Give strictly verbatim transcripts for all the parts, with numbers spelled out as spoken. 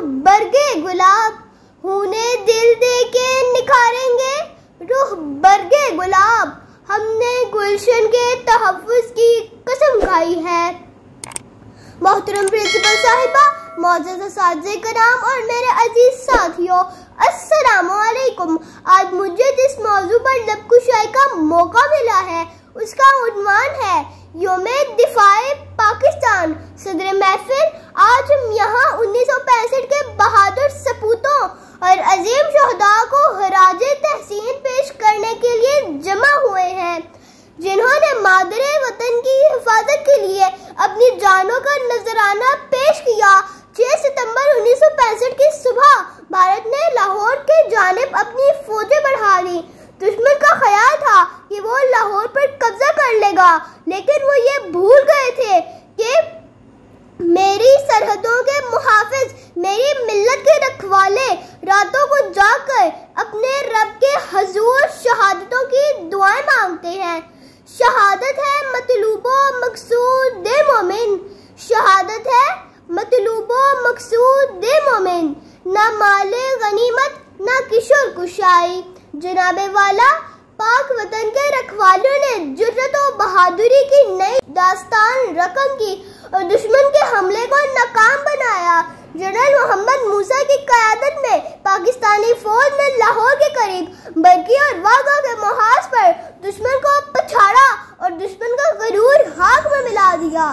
बरगे गुलाब, होने दिल दे के निखारेंगे रूह बरगे गुलाब। हमने गुलशन के तहफ़्फ़ुज़ की कसम खाई है। मोहतरम प्रिंसिपल साहिबा, मौजूद असातिज़े कराम और मेरे अजीज साथियों, अस्सलामु अलैकुम। आज मुझे जिस मौजू पर लबकुशाई का मौका मिला है उसका उन्वान है यौमे दिफ़ाए पाकिस्तान। सदर महफिल, आज हम यहाँ उन्नीस सौ पैंसठ के बहादुर सपूतों और अजीम शहदा को खराजे तहसीन पेश करने के लिए जमा हुए हैं, जिन्होंने मादरे वतन की हिफाजत के लिए अपनी जानों का नजराना पेश किया। छह सितंबर उन्नीस सौ पैंसठ की सुबह भारत ने लाहौर के जानिब अपनी फौजें बढ़ा दी। दुश्मन का ख्याल था कि वो लाहौर पर कब्जा कर लेगा, लेकिन वो ये भूल गए थे कि मेरी सरहदों के मुहाफिज, मेरी मिल्लत के रखवाले रातों को जाकर अपने रब के हजूर शहादतों की दुआएं मांगते हैं। शहादत है मतलूबो मकसूद दे मोमिन, शहादत है मतलूबो मकसूद दे मोमिन, ना माले गनीमत ना किशोर कुशाई। जनाबे वाला, पाक वतन के रखवालों ने जुर्रत और बहादुरी की नई दास्तान रकम की और दुश्मन के हमले को नाकाम बनाया। जनरल मोहम्मद मूसा की क़यादत में पाकिस्तानी फौज ने लाहौर के करीब बरकी और वागा के मुहाज पर दुश्मन को पछाड़ा और दुश्मन का गरूर खाक में मिला दिया।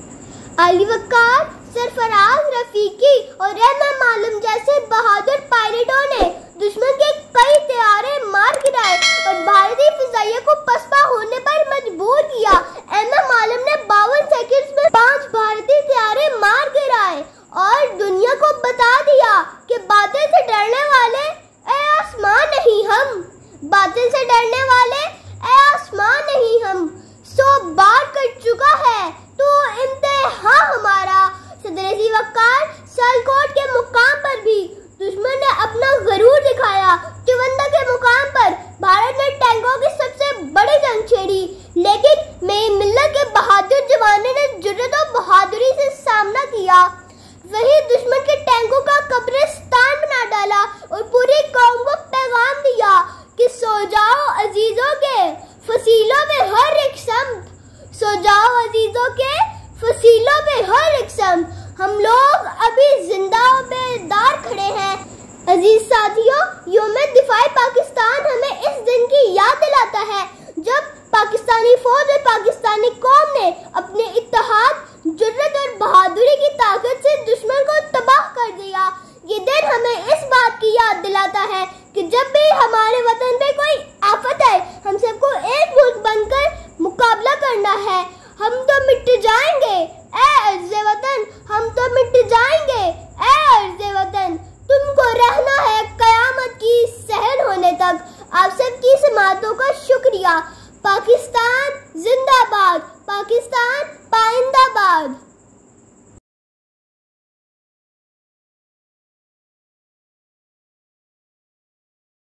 अली वक़ार, सरफराज रफीकी और रहमान मालूम जैसे बहादुर पायलटों ने दुश्मन के कई तैयारे मार गिराए और भारतीय फिजाइया को पसपा होने पर मजबूर किया। रहमान मालूम ने बावन सेकंड्स में पांच भारतीय तैयारे मार गिराए और दुनिया को बता दिया कि बातिल से डरने वाले ए आसमान नहीं हम, बातिल से डरने वाले ए आसमान नहीं हम। सौ बार कर चुका है तो इम्तिहान हमारा। सदर वक़ार, सियालकोट के मुकाम पर भी दुश्मन ने अपना गरूर दिखाया। चुवंदा के मुकाम पर भारत ने टैंकों की सबसे बड़ी जंग छेड़ी, लेकिन मेरी मिल्लत के बहादुर जवानों ने जुर्रत और बहादुरी से सामना किया। वही दुश्मन के टैंकों का कब्रिस्तान बना डाला और पूरी कौम को पैगाम दिया कि सो जाओ अजीजों के फसीलों में हर एक समत, सो जाओ अजीजों के फसीलों में हर एक समत। हम लोग अभी जिंदा और बेदार खड़े हैं। अजीज साथियों, यौमे दिफ़ाए पाकिस्तान हमें इस दिन की याद दिलाता है जब पाकिस्तानी फौज और पाकिस्तानी कौम ने अपने इत्तेहाद, जुर्रत और बहादुरी की ताकत से दुश्मन को तबाह कर दिया। ये दिन हमें इस बात की याद दिलाता है कि जब भी हमारे वतन पे कोई आफत है, हम सबको एक मुल्क बनकर मुकाबला करना है। हम तो मिट जाएंगे ए अर्ज़े वतन, हम तो मिट जाएंगे ए अर्ज़े वतन, तुमको रहना है कयामत की सहर होने तक। आप सबकी समातों का शुक्रिया। पाकिस्तान जिंदाबाद, पाकिस्तान पाइंदाबाद।